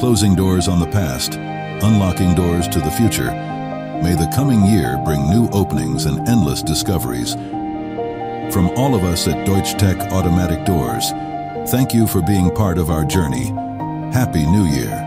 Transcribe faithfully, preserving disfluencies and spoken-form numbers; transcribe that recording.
closing doors on the past, unlocking doors to the future. May the coming year bring new openings and endless discoveries. From all of us at Deutsche Tech Automatic Doors, thank you for being part of our journey. Happy New Year!